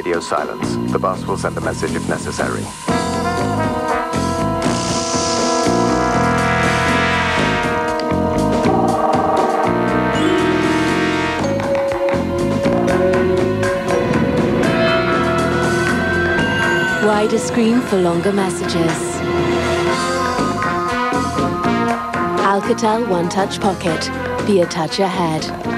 radio silence. The boss will send a message if necessary. Wider screen for longer messages. Alcatel One Touch Pocket. Be a touch ahead.